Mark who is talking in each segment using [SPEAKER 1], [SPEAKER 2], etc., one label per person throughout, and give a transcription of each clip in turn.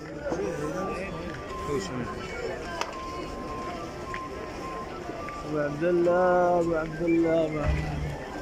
[SPEAKER 1] ابو عبد الله ابو عبد الله ابو عبد الله.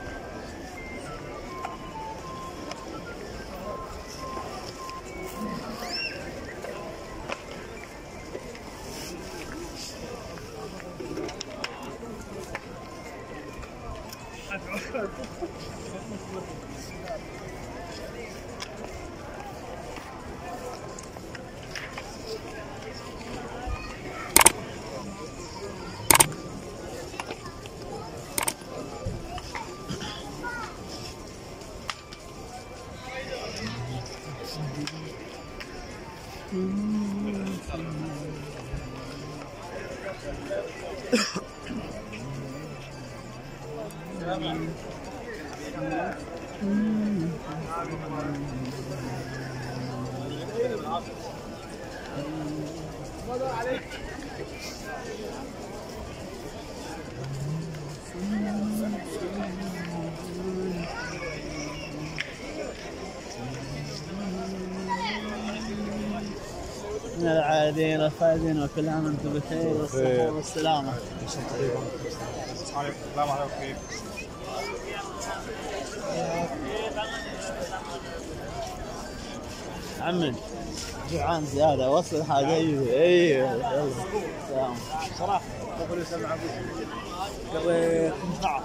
[SPEAKER 1] من العائدين والفائزين وكل عام وانتم بخير والصحة والسلامة.
[SPEAKER 2] السلام عليكم.
[SPEAKER 1] عمي جوعان زيادة وصل حاجة. ايوه يلا سلام.
[SPEAKER 2] صراحة قبل يسمع قبل 15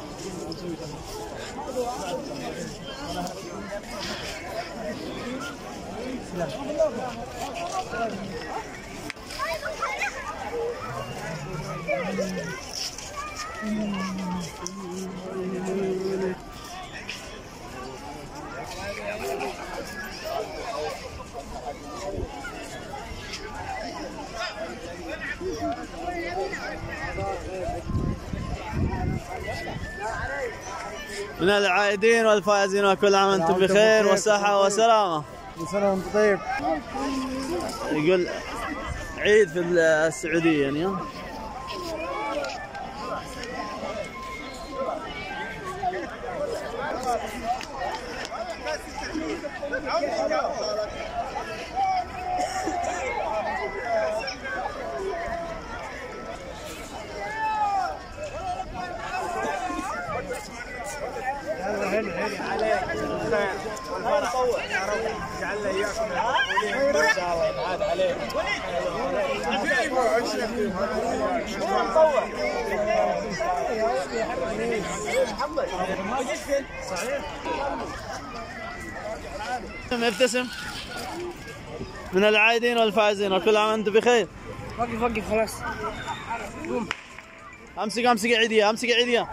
[SPEAKER 1] من العائدين والفائزين وكل عام وانتم بخير وصحة وسلامة.
[SPEAKER 2] كل سنة وانت طيب.
[SPEAKER 1] يقول عيد في السعودية يعني.
[SPEAKER 2] هلا عليك والفرح يا رب يجعلنا اياكم ان شاء الله يبعد عليك. محمد صحيح
[SPEAKER 1] ابتسم. من العائدين والفائزين وكل عام وانتم بخير.
[SPEAKER 2] وقف خلاص.
[SPEAKER 1] امسك عيدية عيدية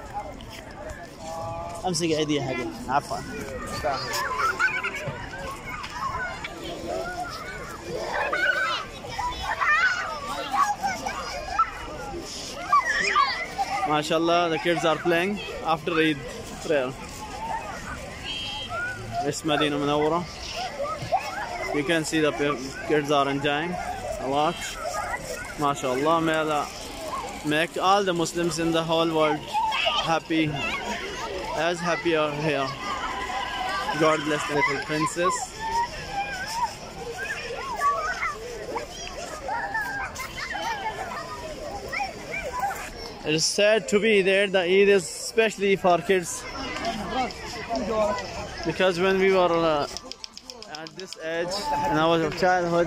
[SPEAKER 1] امسك عيدية حقي. عفوا. ما شاء الله the kids are playing after Eid prayer. It's Medina Munawwara. You can see the kids are enjoying a lot. ما شاء الله. May Allah make all the Muslims in the whole world happy, as happy are here. God bless the little princess. It is sad to be there. The Eid is especially for kids, because when we were at this age in our childhood,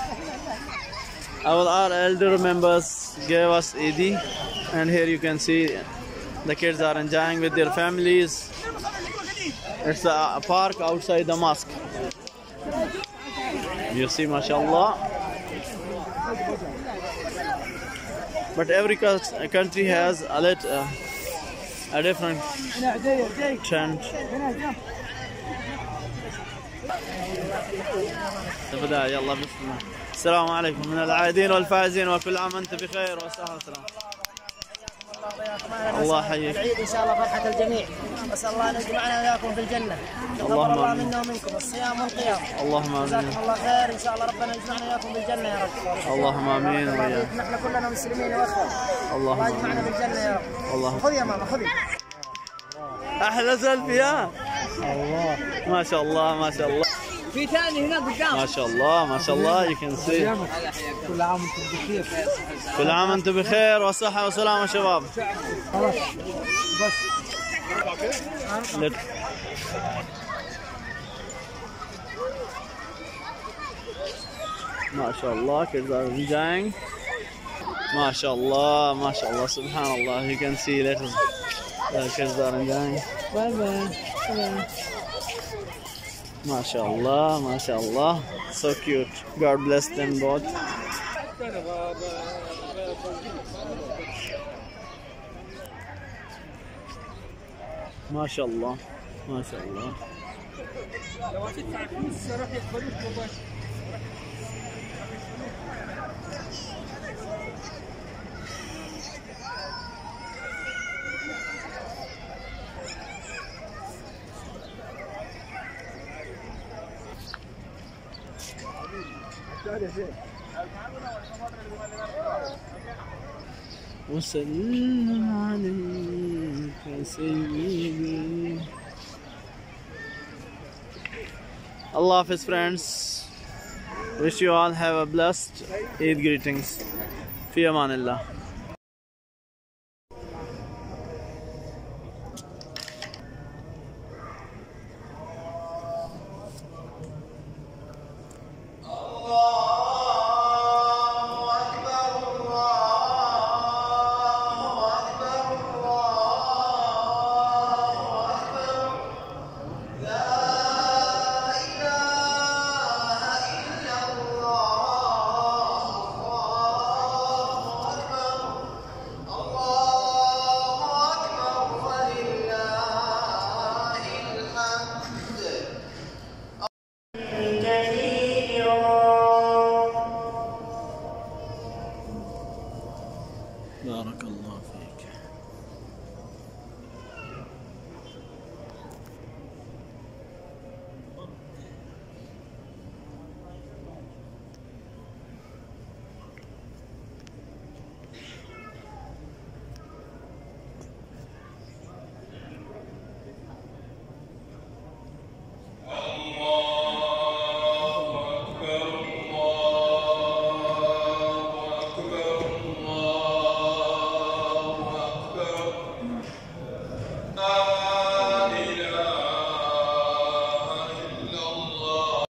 [SPEAKER 1] our elder members gave us Eid, and here you can see the kids are enjoying with their families. It's a park outside the mosque. You see, mashallah. But every country has a different trend. يلا بسم الله. السلام عليكم. من العائدين والفائزين وكل عام وانتم بخير وصحة وسلامة. الله يحييك.
[SPEAKER 3] العيد ان شاء الله فرحة الجميع. اسال الله ان يجمعنا وياكم في الجنة.
[SPEAKER 1] اللهم
[SPEAKER 3] الله
[SPEAKER 1] آمين.
[SPEAKER 3] منا ومنكم الصيام والقيام.
[SPEAKER 1] اللهم امين.
[SPEAKER 3] جزاكم الله خير. ان شاء الله ربنا يجمعنا وياكم في الجنة يا رب.
[SPEAKER 1] اللهم امين وياك.
[SPEAKER 3] نحن كلنا مسلمين واخوة.
[SPEAKER 1] اللهم
[SPEAKER 3] الله يجمعنا في الجنة يا رب.
[SPEAKER 1] اللهم.
[SPEAKER 3] خذ يا ماما خذي.
[SPEAKER 1] احلى سيلفي. ها الله ما شاء الله ما شاء الله.
[SPEAKER 3] في ثاني هنا قدام.
[SPEAKER 1] ما شاء الله ما شاء الله. You can see.
[SPEAKER 3] كل عام وانتم بخير.
[SPEAKER 1] كل عام وانتم بخير وصحة وسلامة شباب.
[SPEAKER 3] خلاص بس.
[SPEAKER 1] ما شاء الله kids are enjoying. ما شاء الله ما شاء الله سبحان الله. You can see that the kids are enjoying. ما شاء الله ما شاء الله. So cute. God bless them both. ما شاء الله ما شاء الله. وسلم عليك سيدي. Allah Hafiz friends. Wish you all have a blessed Eid greetings. في أمان الله.